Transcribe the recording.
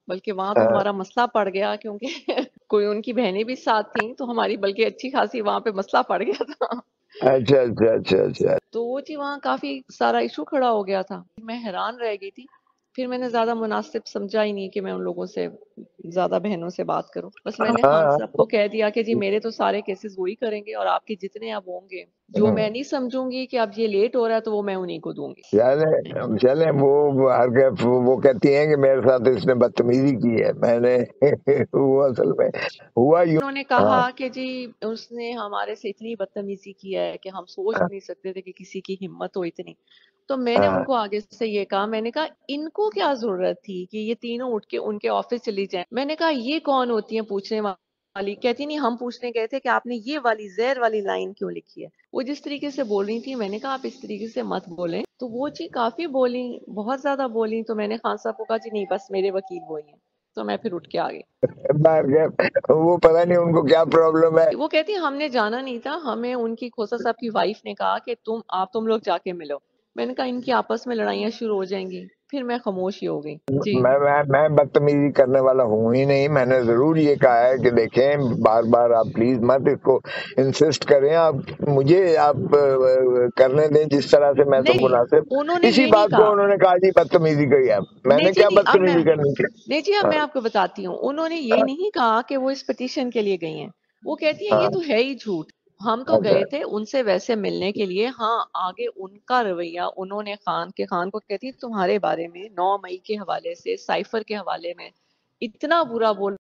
بلکہ وہاں تو ہمارا مسئلہ پڑ گیا کیونکہ کوئی ان کی بہنیں بھی ساتھ تھیں تو ہماری بلکہ اچھی خاصی وہاں پہ مسئلہ پڑ گیا تھا. اچھا اچھا اچھا اچھا. تو وہ جی وہاں کافی سارا ایشو کھڑا ہو گیا تھا. میں حیران رہ گئی تھی. پھر میں نے زیادہ مناسب سمجھا ہی نہیں کہ میں ان لوگوں سے زیادہ بہنوں سے بات کروں. بس میں نے خان ہاں صاحب کو کہہ دیا کہ جی میرے تو سارے کیسز وہی کریں گے اور آپ کے جتنے اب ہوں گے جو میں نہیں سمجھوں گی کہ اب یہ لیٹ ہو رہا ہے تو وہ میں انہیں کو دوں گی. چلے وہ کہتی ہیں کہ میرے ساتھ اس نے بدتمیزی کی ہے. میں نے وہ اصل میں ہوا یوں. انہوں نے کہا کہ جی اس نے ہمارے سے اتنی بدتمیزی کی ہے کہ ہم سوچ بھی نہیں سکتے تھے کہ کسی کی ہمت ہو اتنی. تو میں نے ان کو آگے سے یہ کہا, میں نے کہا ان کو کیا ضرورت تھی کہ یہ تینوں اٹھ کے ان کے آفس چلی جائیں. میں نے کہا یہ کون ہوتی ہیں پوچھنے والی. کہتی نہیں ہم پوچھنے گئے تھے کہ آپ نے یہ والی زہر والی لائن کیوں لکھی ہے. وہ جس طریقے سے بول رہی تھی میں نے کہا آپ اس طریقے سے مت بولیں. تو وہ جی کافی بولی, بہت زیادہ بولی. تو میں نے خان صاحب کو کہا جی نہیں بس میرے وکیل وہی ہیں. تو میں پھر اٹھ کے آ گئی. وہ پتہ نہیں ان کو کیا پرابلم ہے. وہ کہتی ہم نے جانا نہیں تھا, ہمیں ان کی کھوسا صاحب کی وائف نے کہا کہ تم لوگ جا کے ملو. میں نے کہا ان کی آپس میں لڑائیاں شروع ہو جائیں گی. پھر میں خاموش ہی ہو گئی. جی میں بدتمیزی کرنے والا ہوں ہی نہیں. میں نے ضرور یہ کہا ہے کہ دیکھیں بار بار آپ پلیز مت اس کو انسسٹ کریں. آپ مجھے آپ کرنے دیں جس طرح سے میں تو نہیں مناسب. انہوں نے اسی یہ نہیں بات کو کہا. انہوں نے کہا جی بدتمیزی کری. اب میں نہیں نے جی کیا نہیں اب میں بدتمیزی کرنی تھی. نہیں جی اب میں آپ کو بتاتی ہوں. انہوں نے یہ نہیں کہا کہ وہ اس پٹیشن کے لیے گئی ہیں. وہ کہتی ہیں یہ تو ہے ہی جھوٹ. ہم تو اچھا گئے تھے ان سے ویسے ملنے کے لیے. ہاں آگے ان کا رویہ انہوں نے خان کو کہتی تمہارے بارے میں 9 مئی کے حوالے سے سائفر کے حوالے میں اتنا برا بول